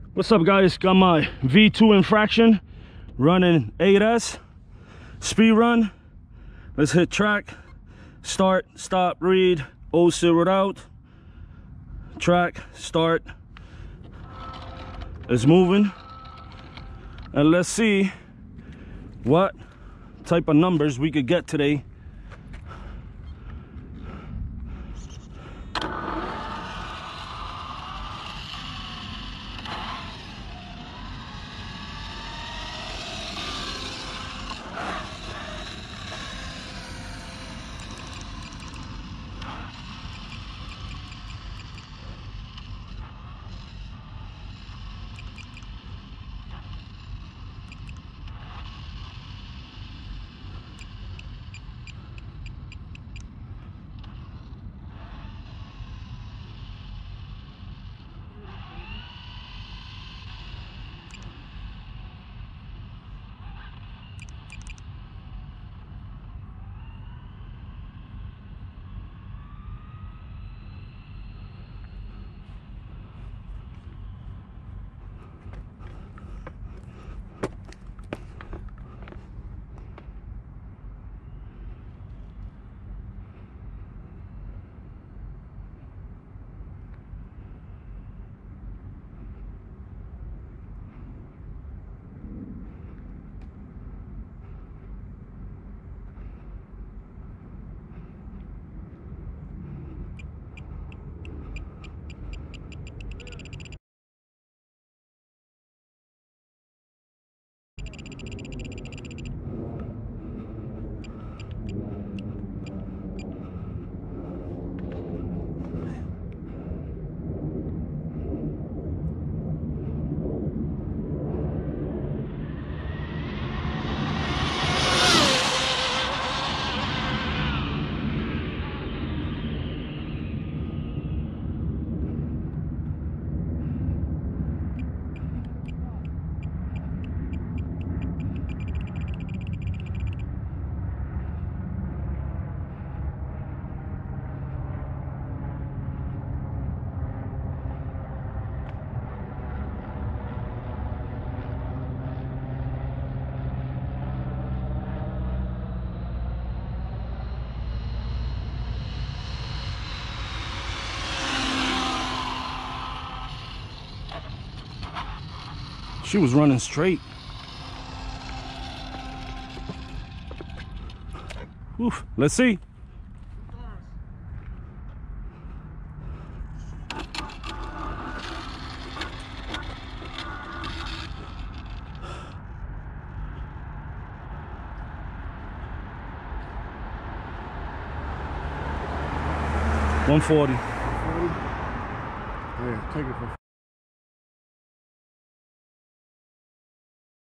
What's up, guys? Got my V2 infraction running 8S speed run. Let's hit track, start, stop, read, O zeroed out, track, start. It's moving, and let's see what type of numbers we could get today. She was running straight. Oof, let's see. $140. Yeah, take it for